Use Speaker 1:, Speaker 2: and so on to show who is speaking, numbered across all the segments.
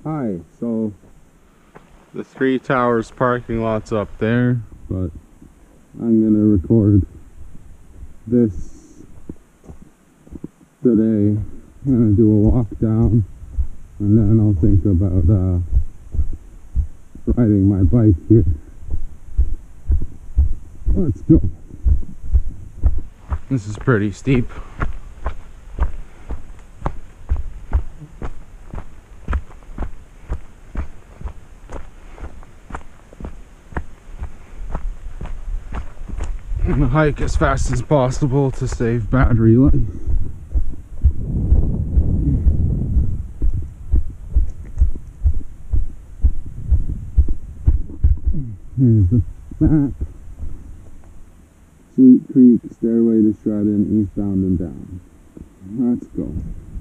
Speaker 1: Hi, so the Three Towers parking lot's up there, but I'm gonna record this today. I'm gonna do a walk down and then I'll think about riding my bike here. Let's go. This is pretty steep. I'm gonna hike as fast as possible to save battery life. Here's the map. Sweet Creek, Stairway to Shredden, eastbound and down. Let's go.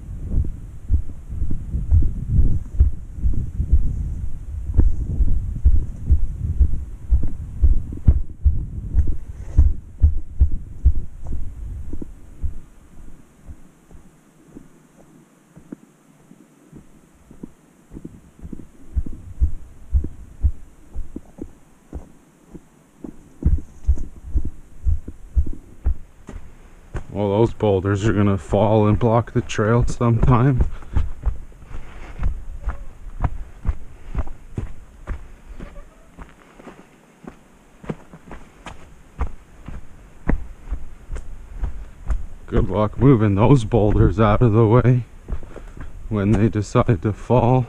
Speaker 1: Well, those boulders are gonna fall and block the trail sometime. Good luck moving those boulders out of the way when they decide to fall.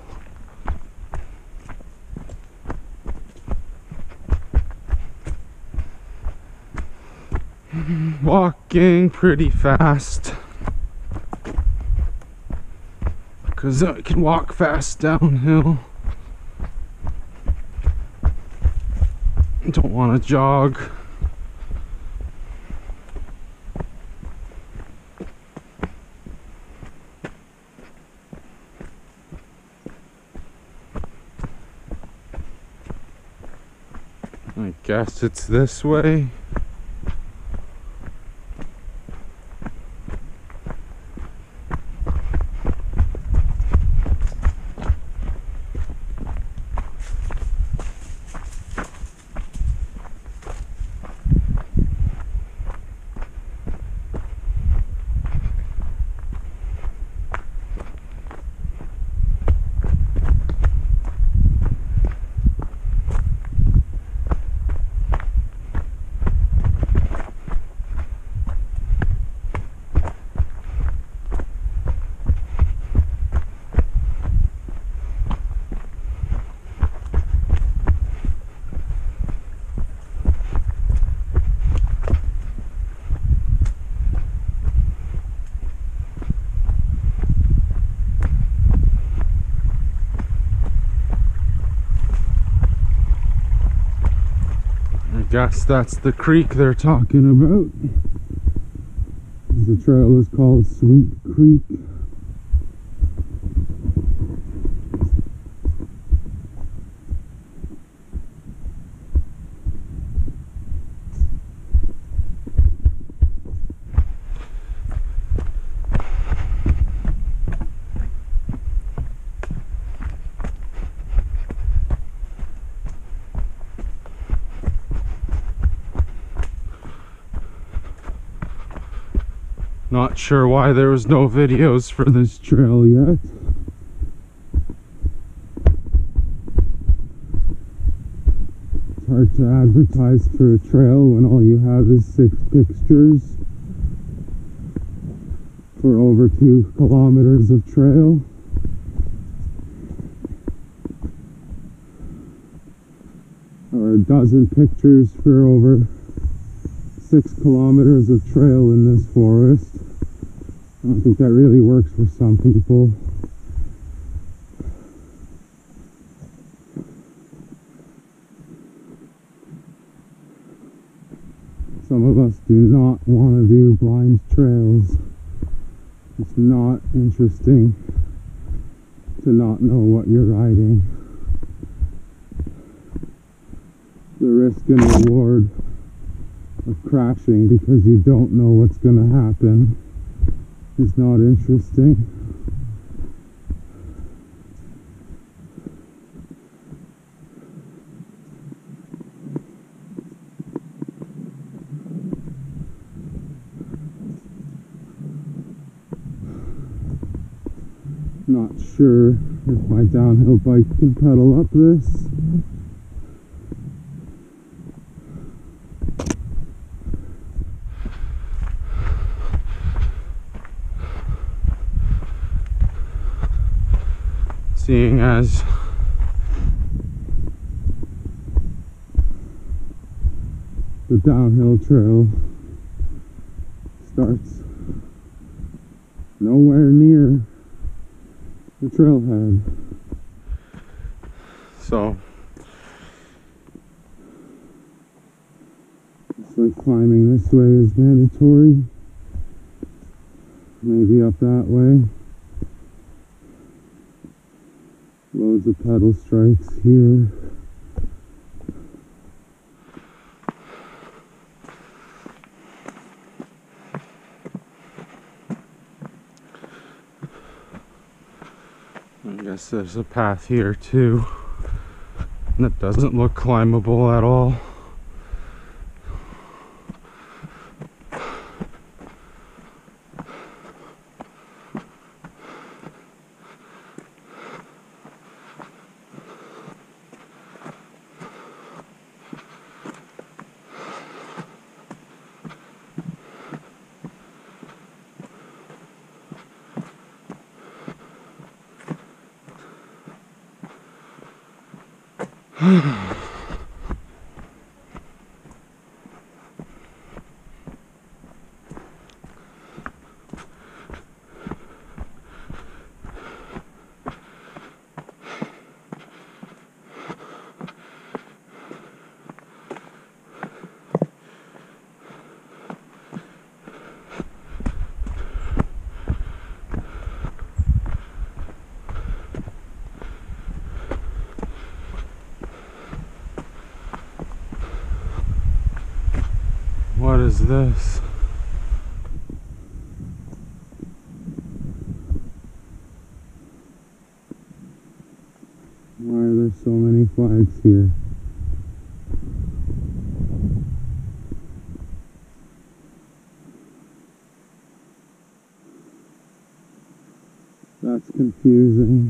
Speaker 1: Walking pretty fast because I can walk fast downhill. Don't want to jog. I guess it's this way. Guess that's the creek they're talking about. The trail is called Sweet Creek. Not sure why there was no videos for this trail yet. It's hard to advertise for a trail when all you have is 6 pictures for over 2 kilometers of trail. Or a dozen pictures for over 6 kilometers of trail in this forest. I don't think that really works for some people. Some of us do not want to do blind trails. It's not interesting to not know what you're riding. The risk and reward of crashing because you don't know what's going to happen is not interesting. Not sure if my downhill bike can pedal up this. Seeing as the downhill trail starts nowhere near the trailhead. So it's like climbing this way is mandatory. Maybe up that way. Loads of pedal strikes here. I guess there's a path here too. And it doesn't look climbable at all. What is this? Why are there so many flags here? That's confusing.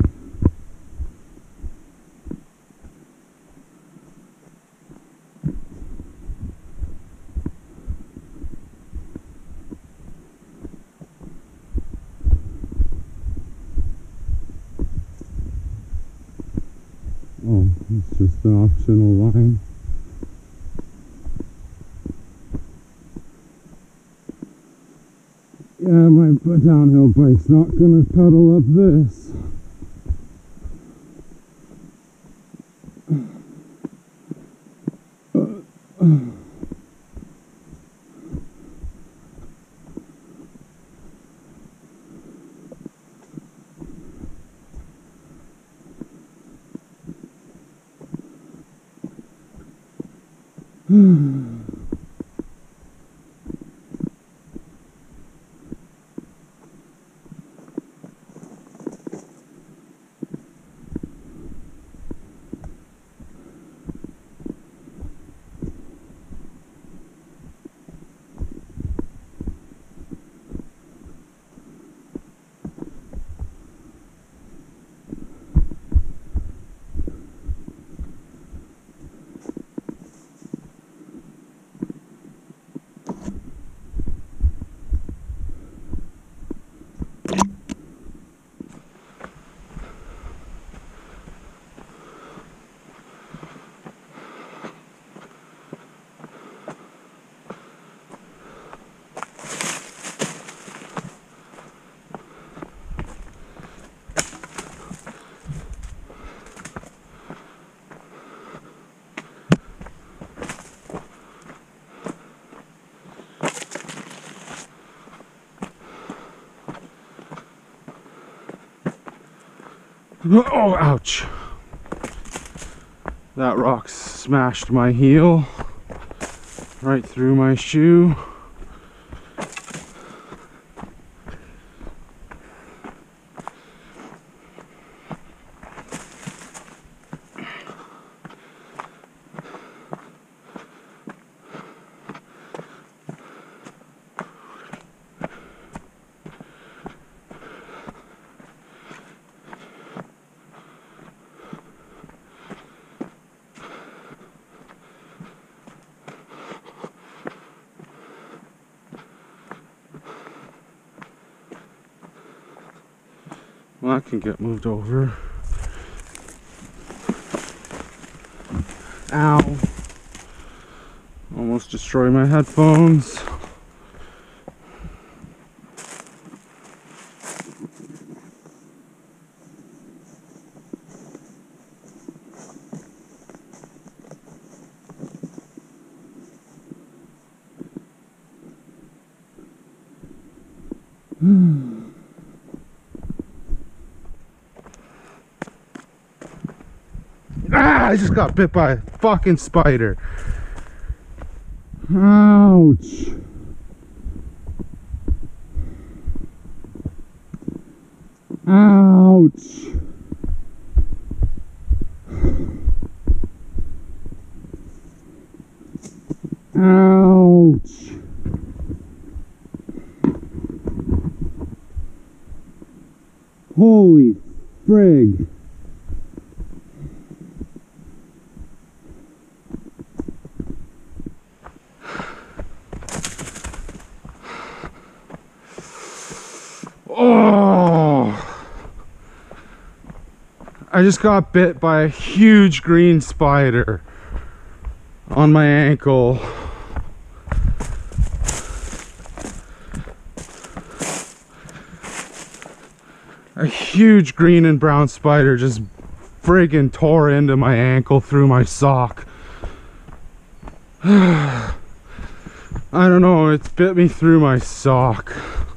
Speaker 1: Oh, it's just an optional line. Yeah, my downhill bike's not gonna pedal up this. Oh, ouch. That rock smashed my heel right through my shoe. Well, that can get moved over. Ow. Almost destroyed my headphones. Ah, I just got bit by a fucking spider. Ouch. Ouch. Ouch. Holy frig. Oh, I just got bit by a huge green spider on my ankle. A huge green and brown spider just friggin' tore into my ankle through my sock. I don't know, it's bit me through my sock.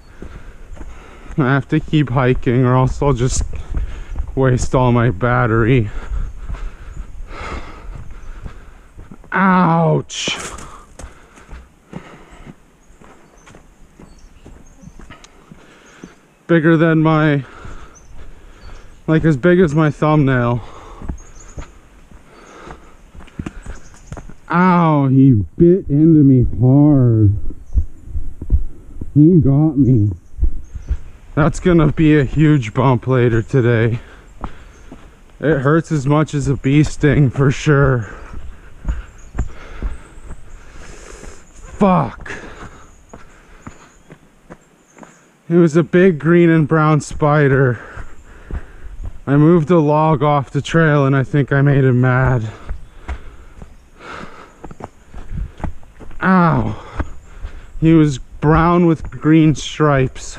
Speaker 1: I have to keep hiking or else I'll just waste all my battery. Ouch! Bigger than my, like as big as my thumbnail. Ow, he bit into me hard. He got me. That's gonna be a huge bump later today. It hurts as much as a bee sting for sure. Fuck. It was a big green and brown spider. I moved a log off the trail and I think I made him mad. Ow. He was brown with green stripes.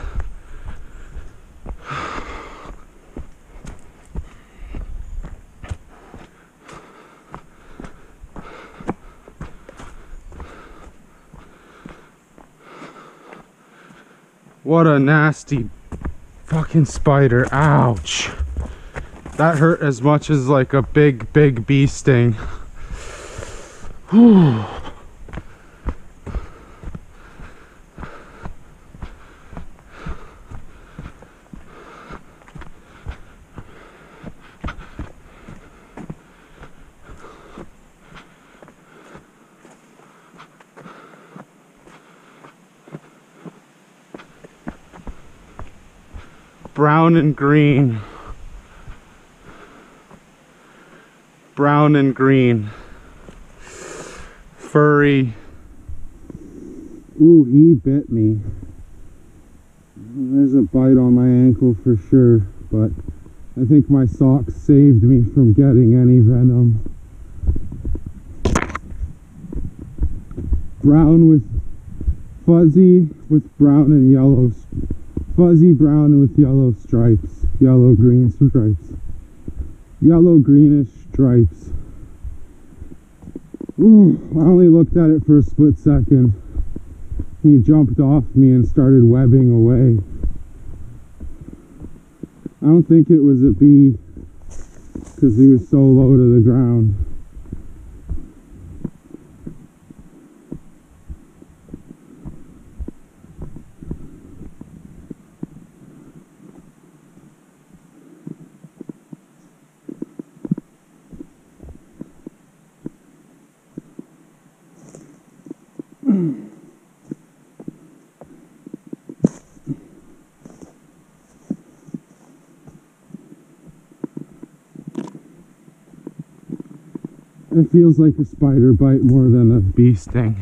Speaker 1: What a nasty fucking spider. Ouch. That hurt as much as like a big bee sting. Whew. Brown and green. Brown and green. Furry. Ooh, he bit me. There's a bite on my ankle for sure, but I think my socks saved me from getting any venom. Brown with fuzzy with brown and yellow. Fuzzy brown with yellow stripes, yellow green stripes, yellow greenish stripes. Ooh, I only looked at it for a split second. He jumped off me and started webbing away. I don't think it was a bee because he was so low to the ground. It feels like a spider bite more than a bee sting.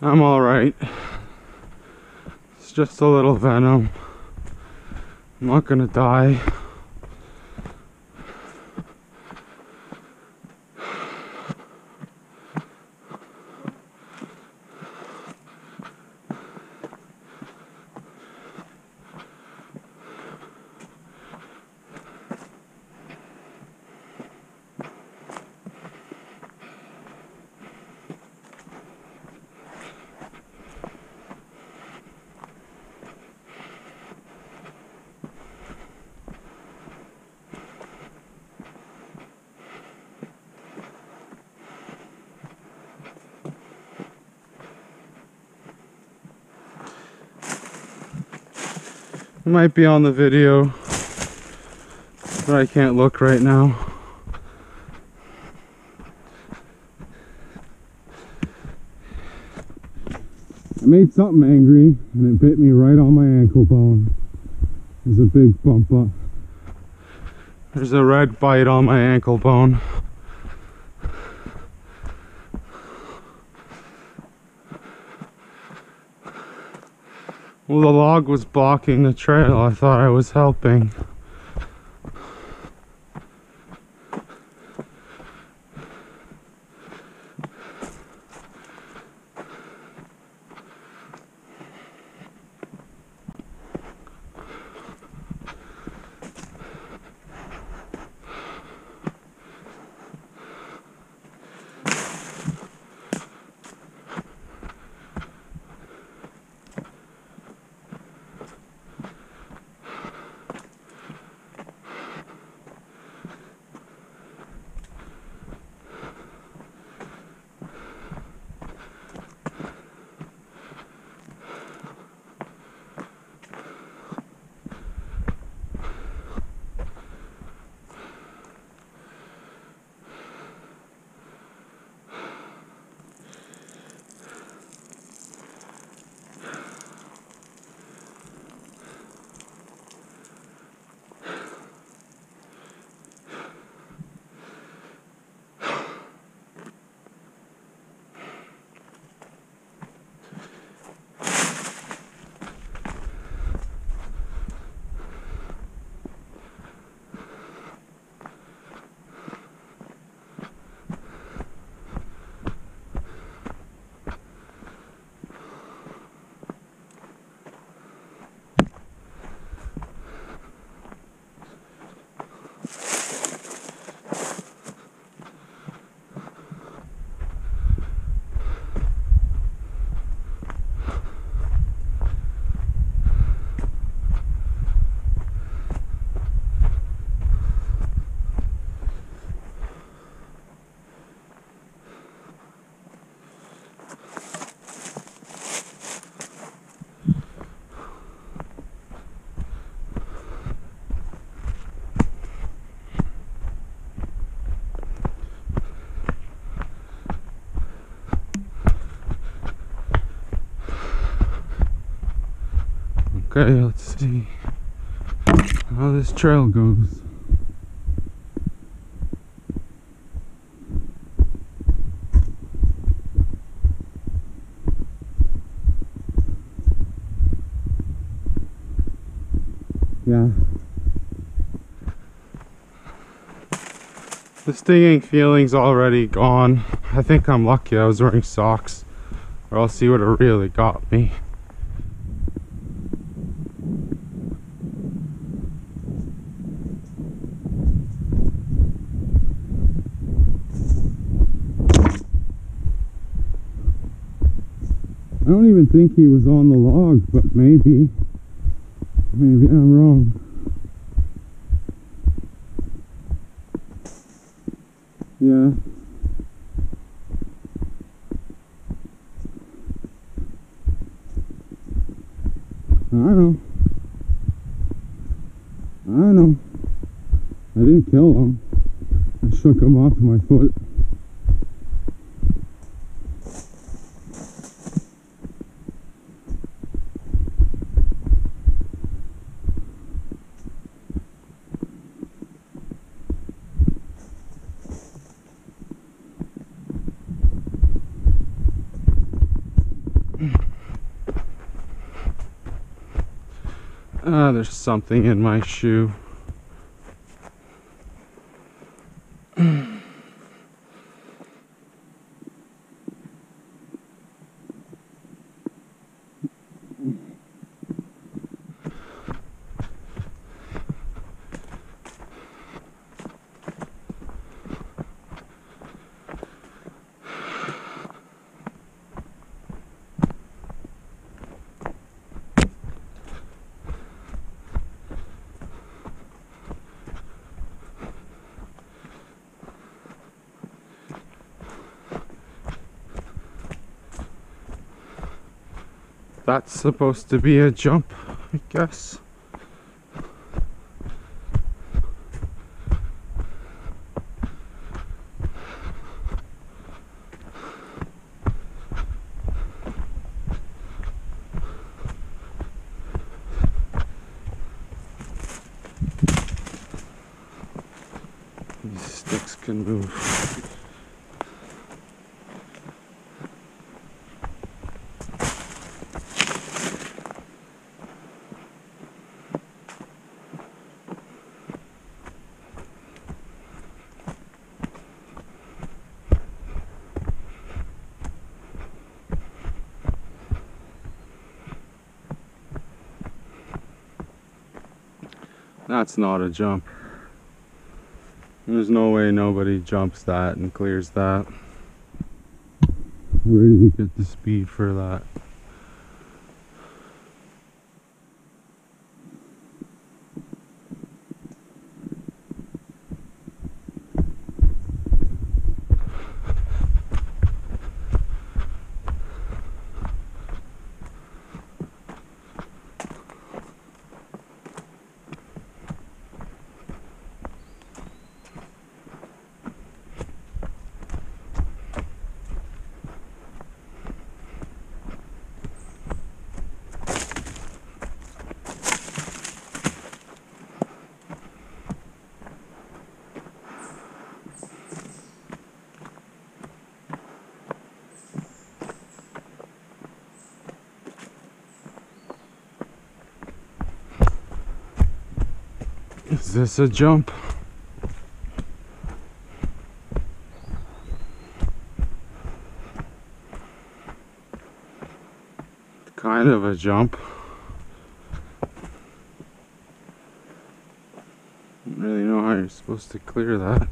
Speaker 1: I'm alright. It's just a little venom. I'm not gonna die. It might be on the video, but I can't look right now. I made something angry and it bit me right on my ankle bone. There's a big bump up. There's a red bite on my ankle bone. Well, the log was blocking the trail. I thought I was helping. Okay, let's see how this trail goes. Yeah. The stinging feeling's already gone. I think I'm lucky I was wearing socks, or else he would have really got me. I don't even think he was on the log, but maybe I'm wrong. Yeah. I know. I didn't kill him. I shook him off my foot. There's something in my shoe. That's supposed to be a jump, I guess. These sticks can move. That's not a jump. There's no way nobody jumps that and clears that. Where do you get the speed for that? Is this a jump? Kind of a jump. Don't really know how you're supposed to clear that.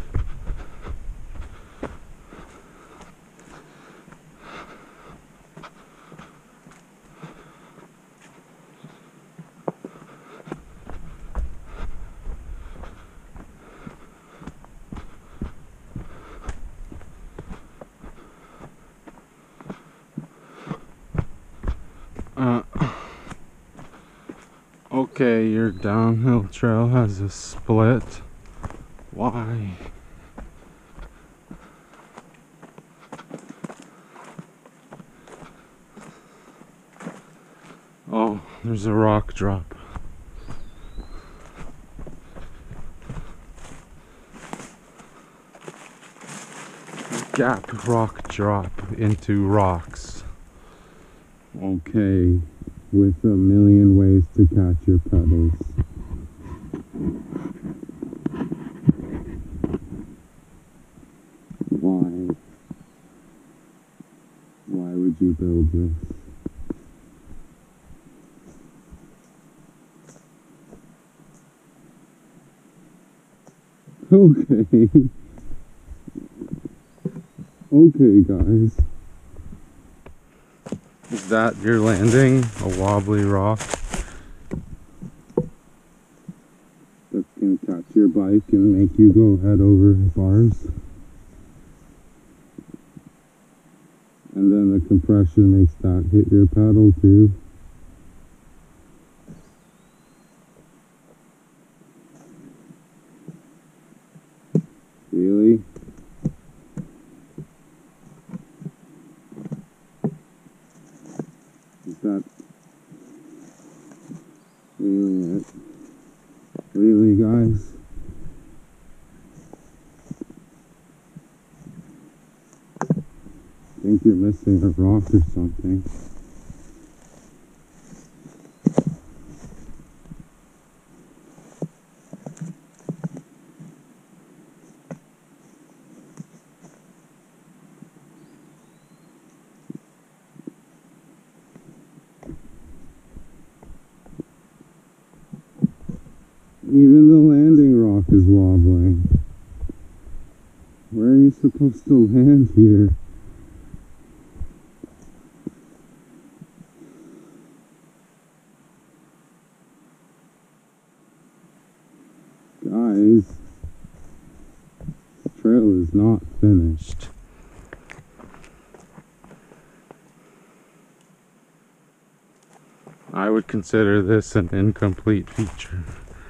Speaker 1: Okay, your downhill trail has a split. Why? Oh, there's a rock drop. Gap rock drop into rocks. Okay, with a million ways to catch your pedals. Why? Why would you build this? Okay. Okay, guys. Is that your landing? A wobbly rock? That can catch your bike and make you go head over bars. And then the compression makes that hit your pedal too. Really? Is that really it? Really, guys? I think you're missing a rock or something. Even the landing rock is wobbling. Where are you supposed to land here? Guys, this trail is not finished. I would consider this an incomplete feature.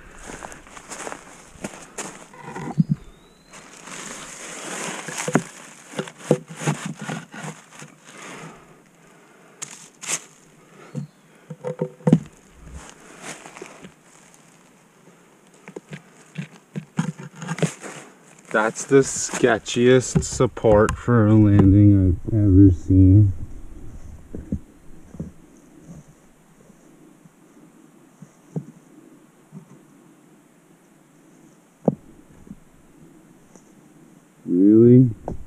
Speaker 1: That's the sketchiest support for a landing I've ever seen. Really?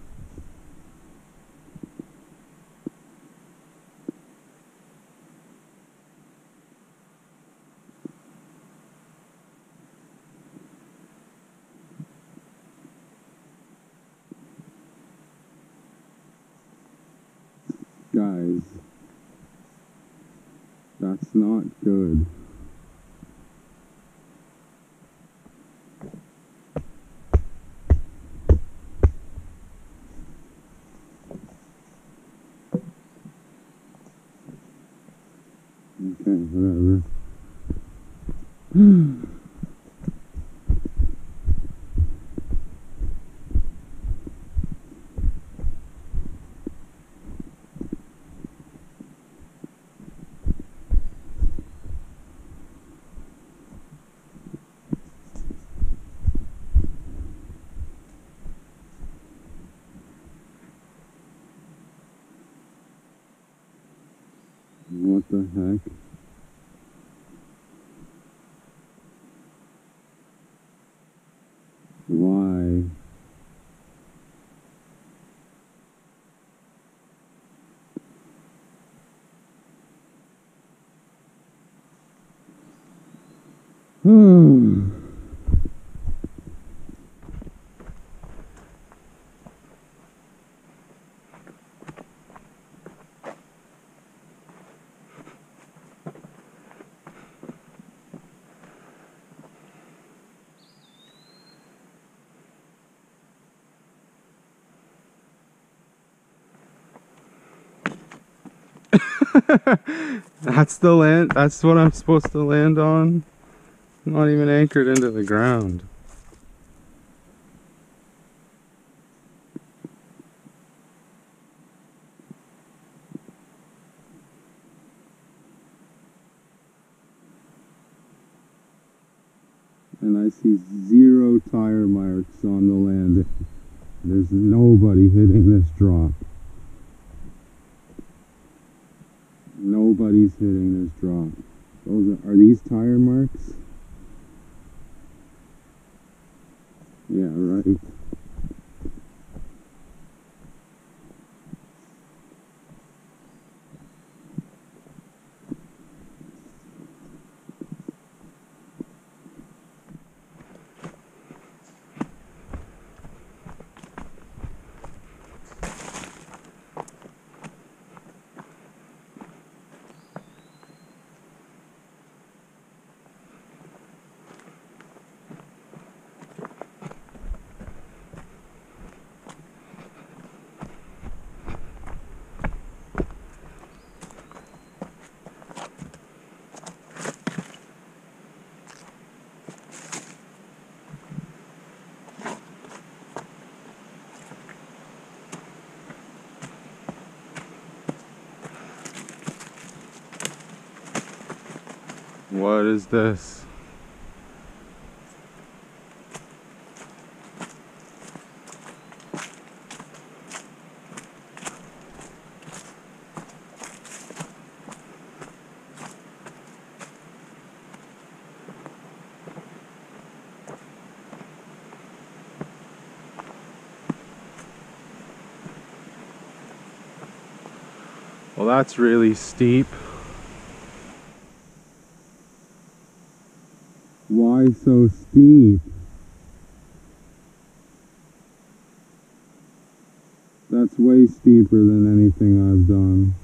Speaker 1: Guys, that's not good. Okay, whatever. What the heck? Why? That's the land, that's what I'm supposed to land on? I'm not even anchored into the ground. And I see 0 tire marks on the landing. There's nobody hitting this drop. Nobody's hitting this drop. Those are these tire marks? Yeah, right. What is this? Well, that's really steep. Why Why so steep? That's way steeper than anything I've done.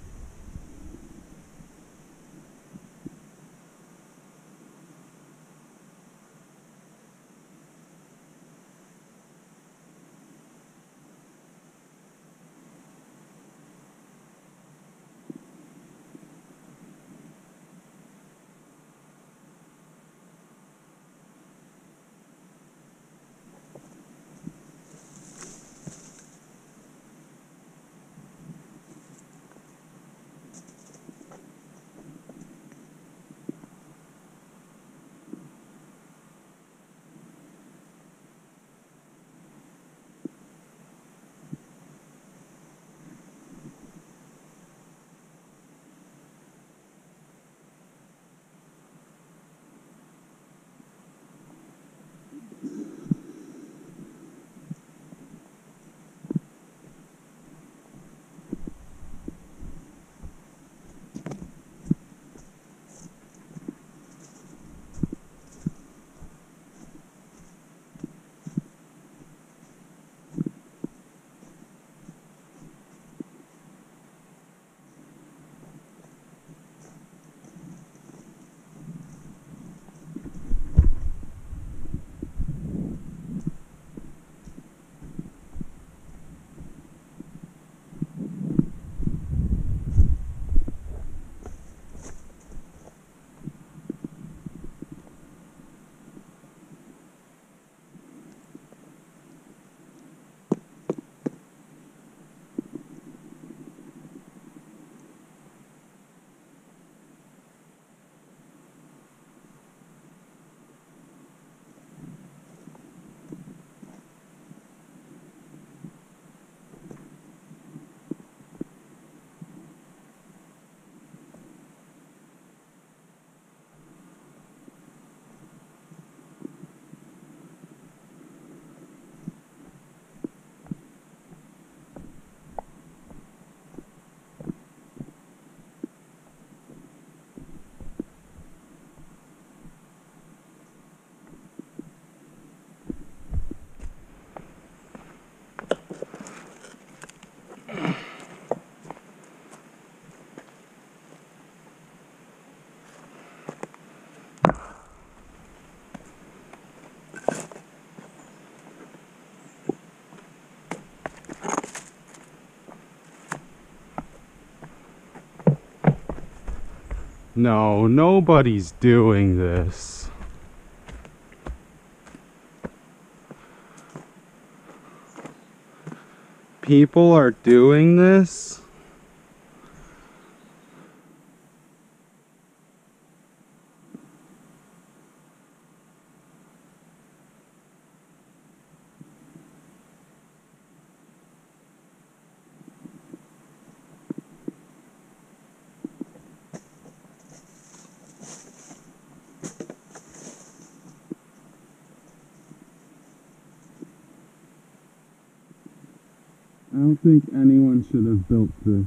Speaker 1: No, nobody's doing this. People are doing this? I don't think anyone should have built this.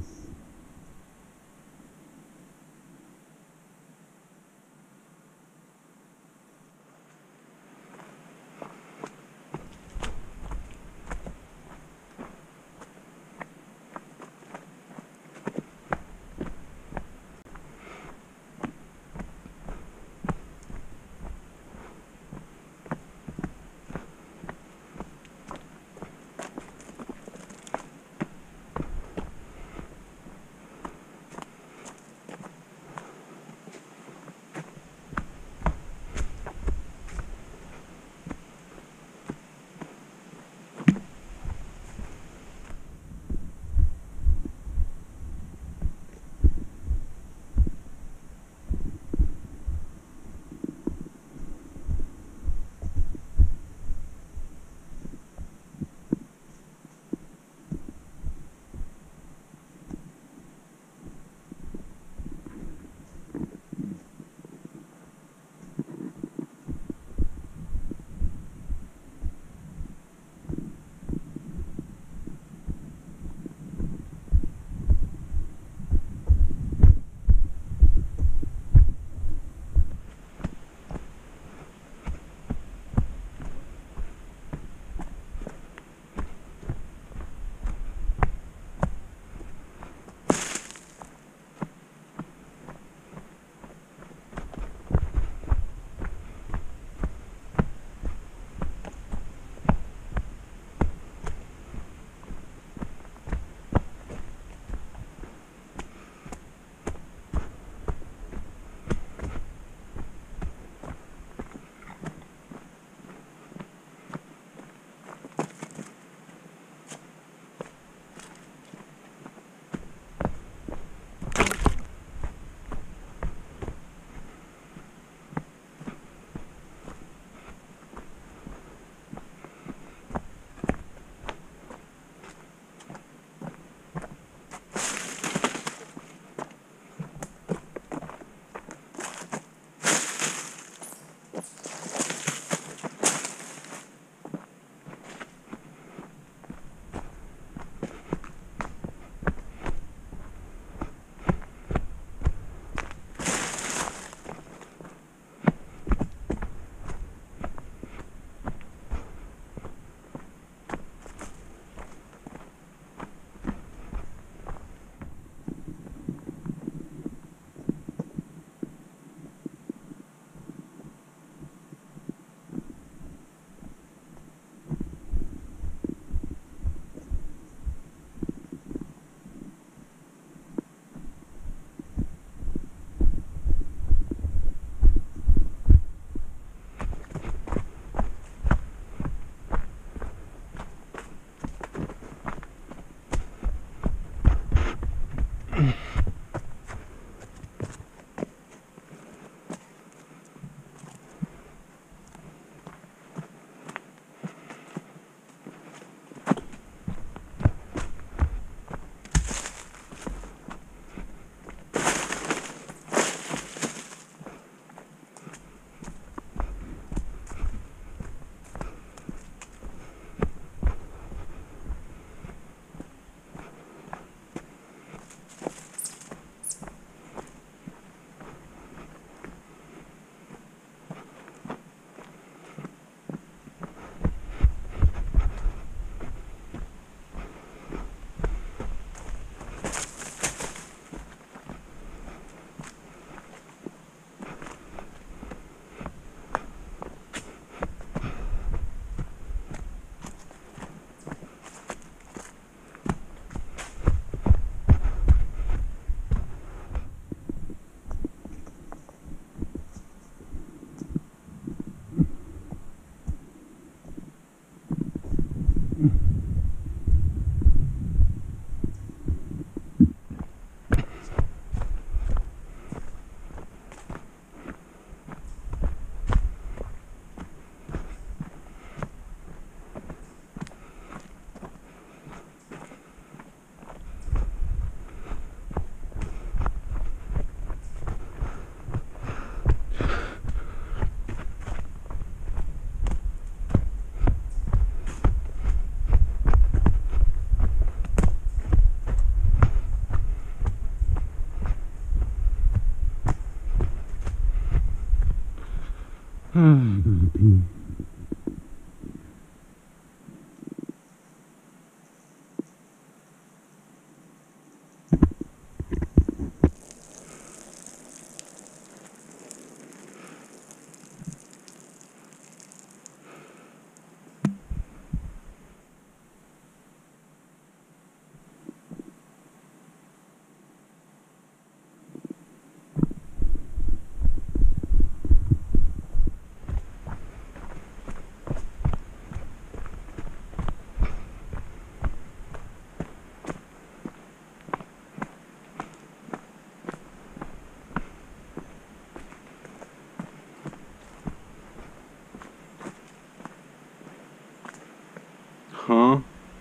Speaker 1: Huh?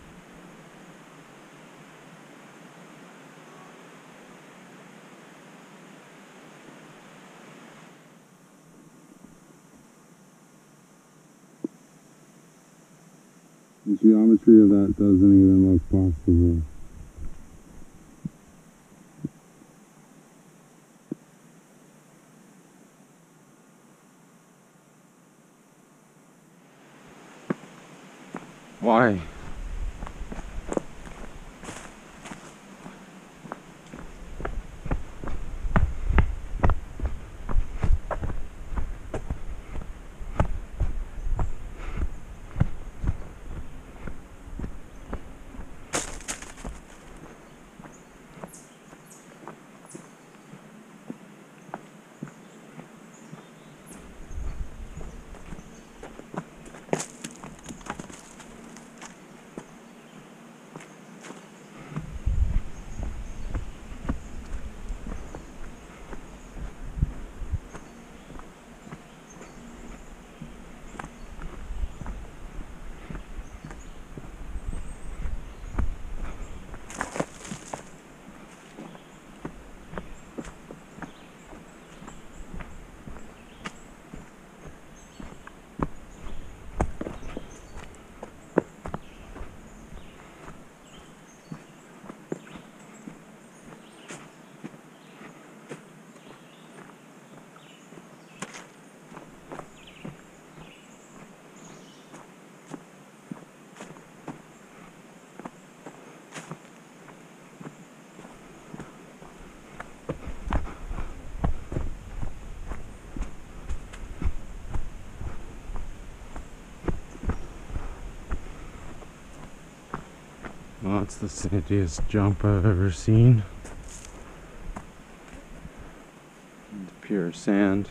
Speaker 1: The geometry of that doesn't even look possible. Why? Well, that's the sandiest jump I've ever seen. It's pure sand.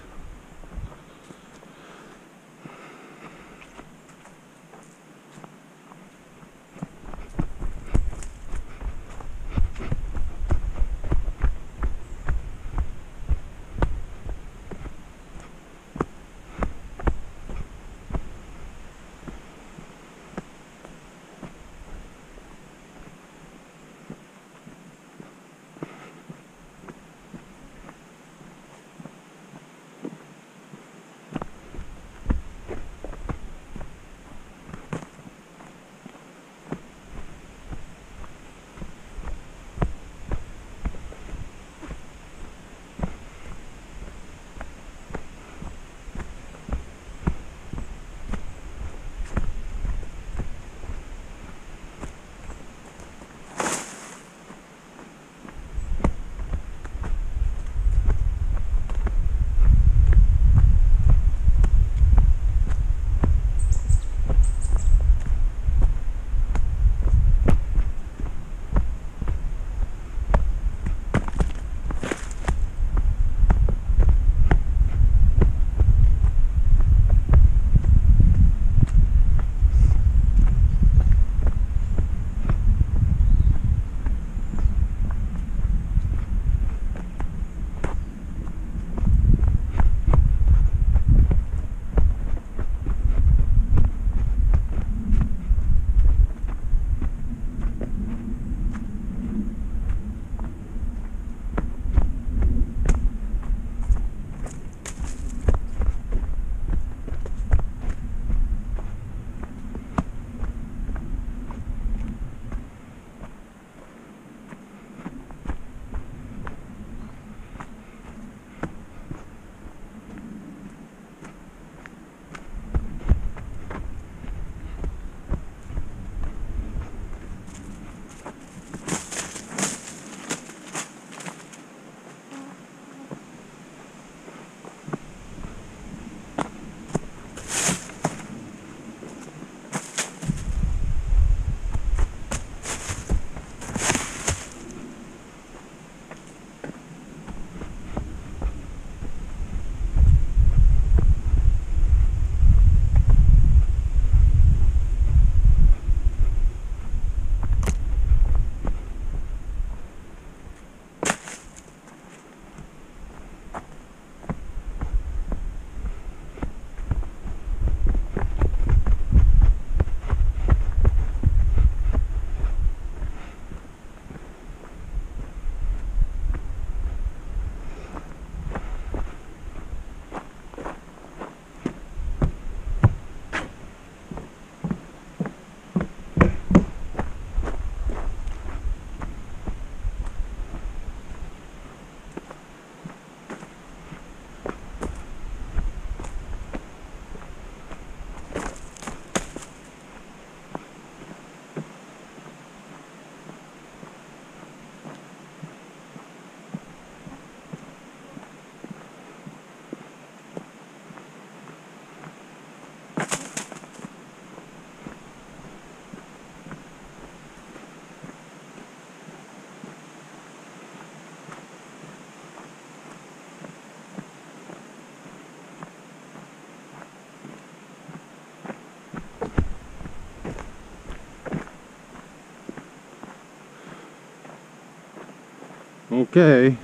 Speaker 1: Okay.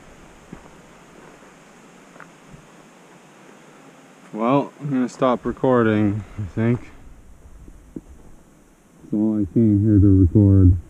Speaker 1: Well, I'm gonna stop recording, I think. That's all I came here to record.